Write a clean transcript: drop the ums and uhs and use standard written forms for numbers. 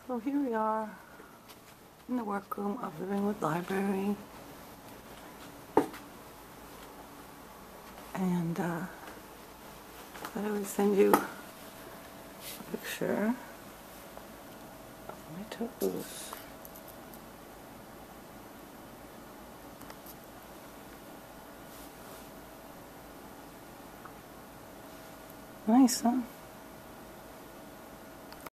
So here we are in the workroom of Living with Library, and I thought I would send you a picture of my toes. Nice, huh?